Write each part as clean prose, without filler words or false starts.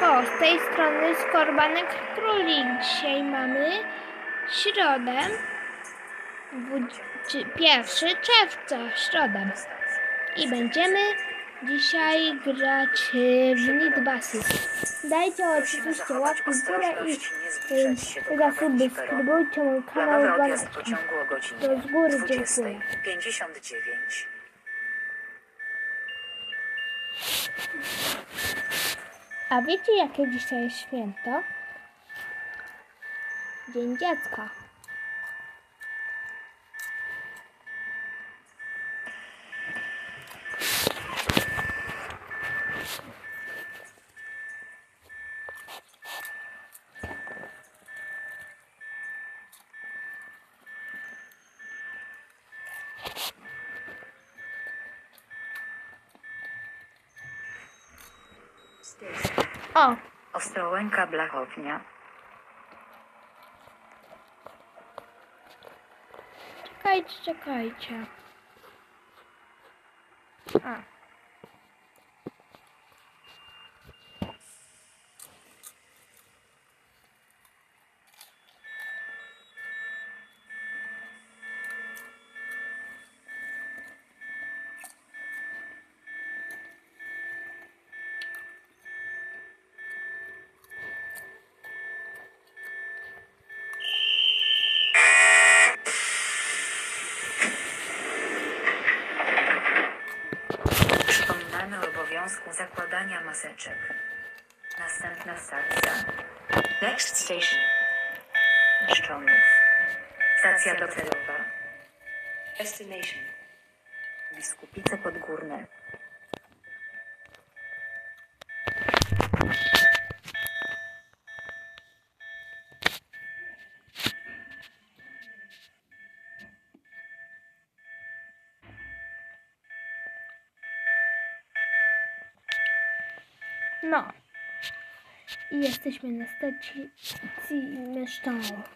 O, z tej strony Skorbanek Królik. Dzisiaj mamy środę, 1 czerwca, środa. I będziemy dzisiaj grać w Need Buses. Dajcie oczywiście łapki w górę i zasubskrybujcie mój kanał to z góry dziękuję. 59. A wiecie, jakie dzisiaj jest święto? Dzień Dziecka. O! Ostrołęka blachownia. Czekajcie. A. Przypominamy o obowiązku zakładania maseczek. Następna stacja. Next station. Mszczonów. Stacja docelowa. Destination. Biskupice Podgórne. No. I jesteśmy na stacji Mszczonów.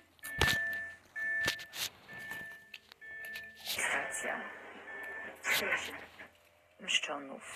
Stacja. Station. Mszczonów.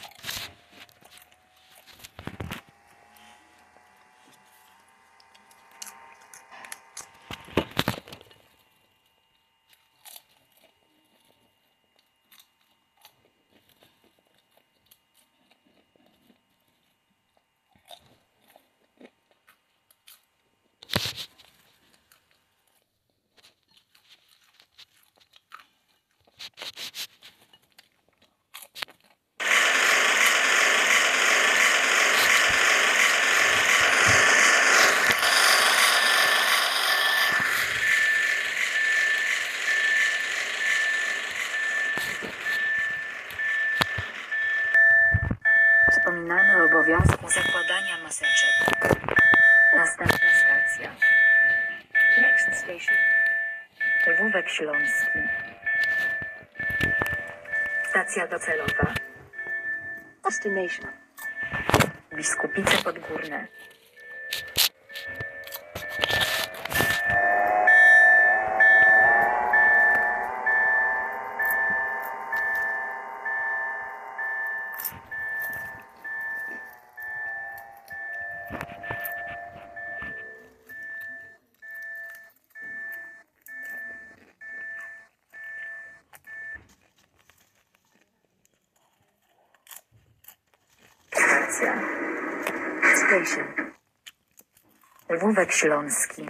Przypominamy o obowiązku zakładania maseczek. Następna stacja. Next station. Lwówek Śląski. Stacja docelowa. Destination. Biskupice Podgórne. Stacja. Station. Lwówek Śląski.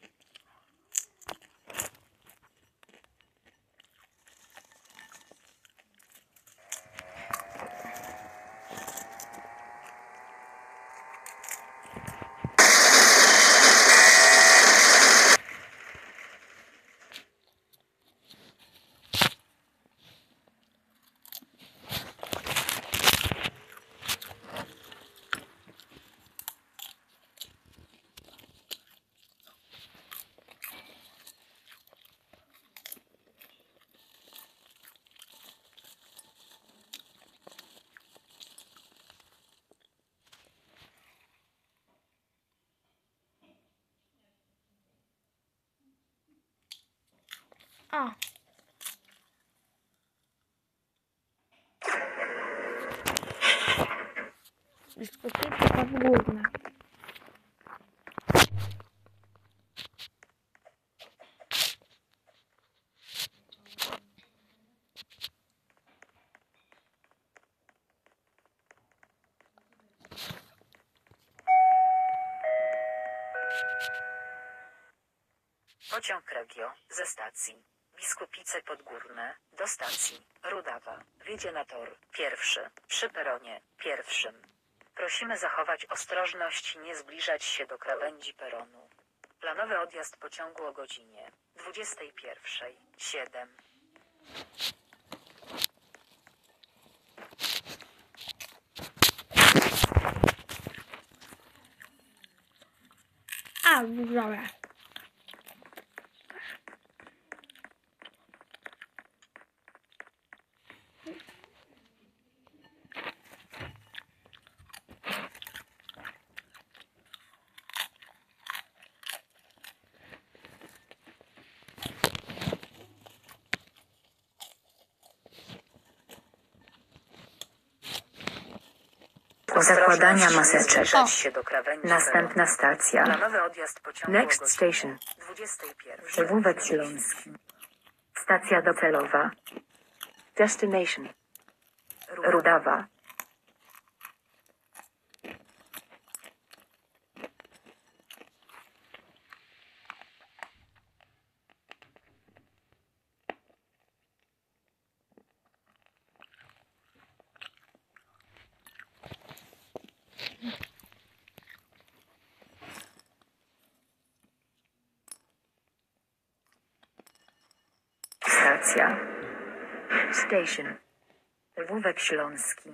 O. Biskupice Podgórne. Pociąg Regio ze stacji Biskupice Podgórne do stacji Rudawa wjedzie na tor pierwszy przy peronie pierwszym. Prosimy zachować ostrożność i nie zbliżać się do krawędzi peronu. Planowy odjazd pociągu o godzinie 21:07. A, dobra. Zakładania maseczek. O. Się do krawędzi Następna stacja. Planowy odjazd pociągu Next o godzinie station. 21. Wówek Śląski. Stacja docelowa. Destination. Rudawa. Stacja. Station. Wówek Śląski.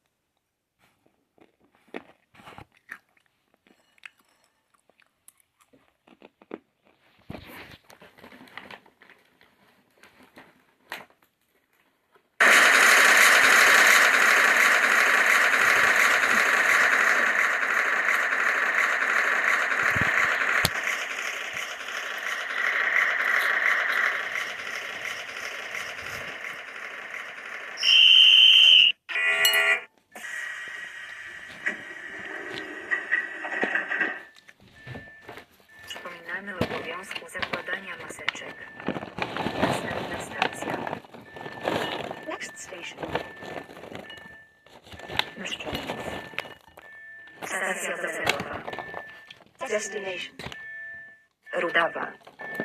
Przypominamy o obowiązku zakładania maseczek. Następna stacja. Next station. Mszczonów. Stacja docelowa. Destination. Rudawa.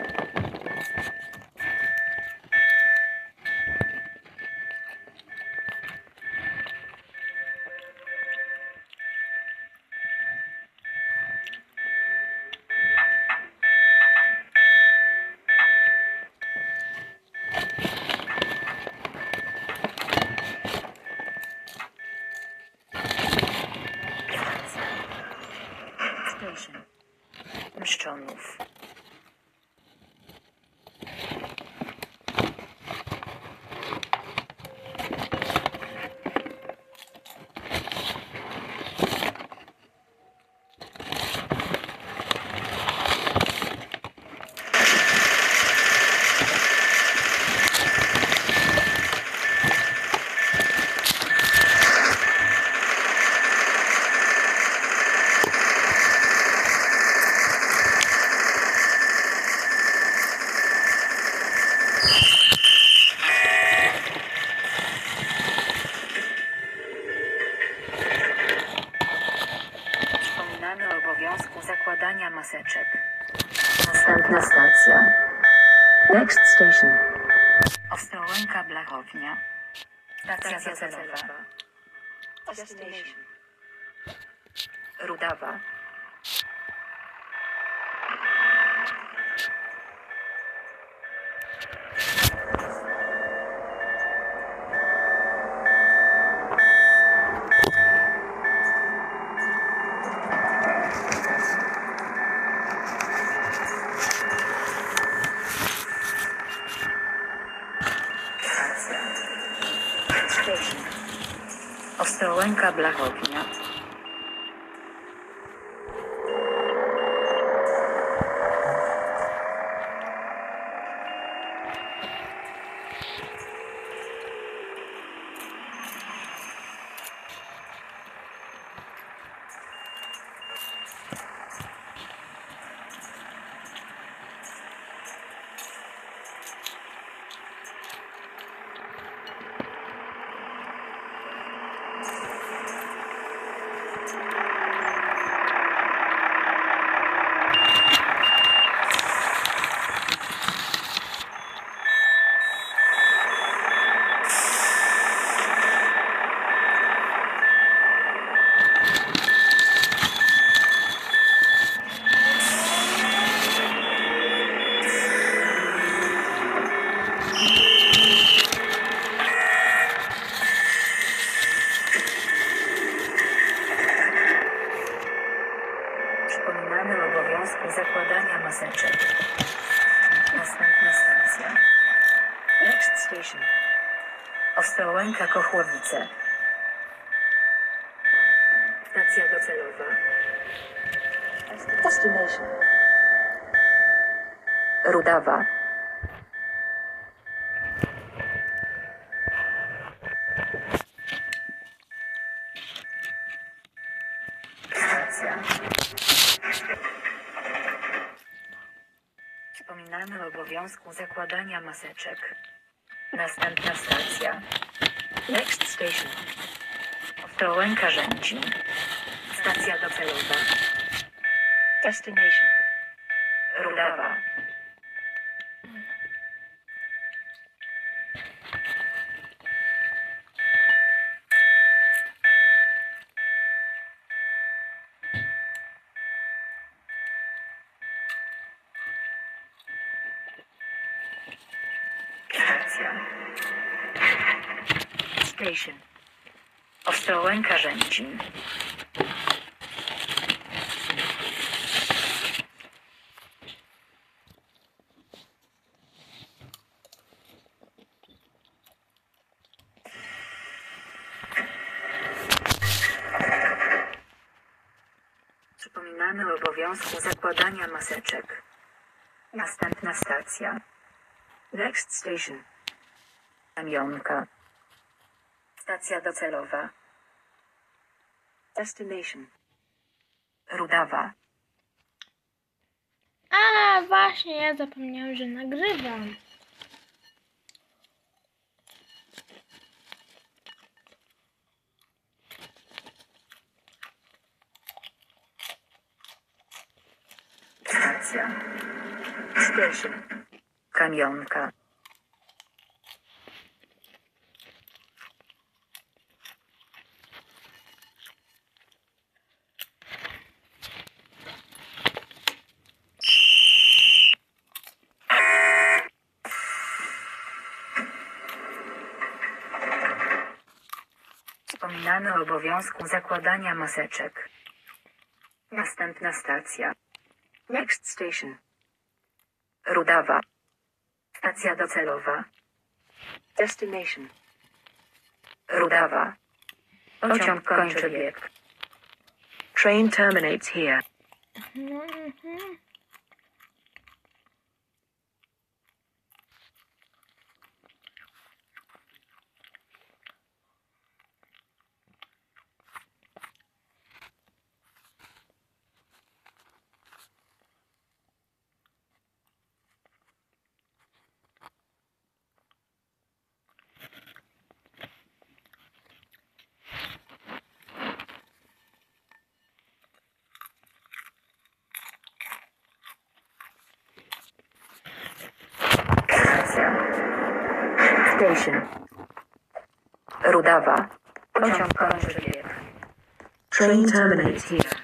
Station. Mszczonów. Przypominamy o obowiązku zakładania maseczek. Następna stacja. Next station. Ostrołęka Blachownia. Stacja docelowa. Destination. Rudawa. Station. Ostrołęka Blachownia. Przypominamy o obowiązku zakładania maseczek. Następna stacja. Next station. Ostrołęka Kochłowice. Stacja docelowa. Destination. Rudawa. Stacja. Przypominamy o obowiązku zakładania maseczek. Następna stacja. Next station. Ostrołęka Rzęcin. Stacja docelowa. Destination. Rudawa. Stacja. Station. Ostrołęka Rzęcin. Przypominamy o obowiązku zakładania maseczek. Następna stacja. Next station. Kamionka. Stacja docelowa. Destination. Rudawa. A, właśnie, ja zapomniałam, że nagrywam. Stacja. Station. Kamionka. Przypominamy o obowiązku zakładania maseczek. Następna stacja. Next station. Rudawa. Stacja docelowa. Destination. Rudawa. Pociąg kończy bieg. Train terminates here. Mhm. Stacja. Station. Rudawa. Pociąg kończy bieg. Train terminates here.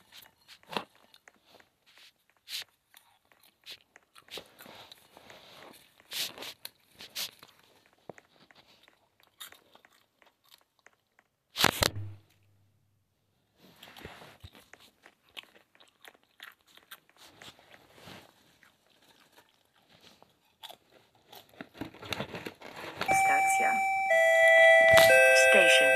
Stacja. Station.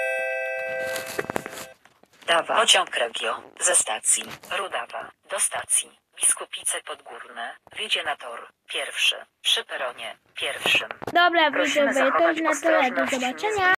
Dawa. Pociąg Regio. Ze stacji Rudawa do stacji Biskupice Podgórne. Wjedzie na tor pierwszy. Przy peronie pierwszym. Dobra, Prosimy widzowie, to zachować już na tyle. Do ostrożność, nie zobaczenia.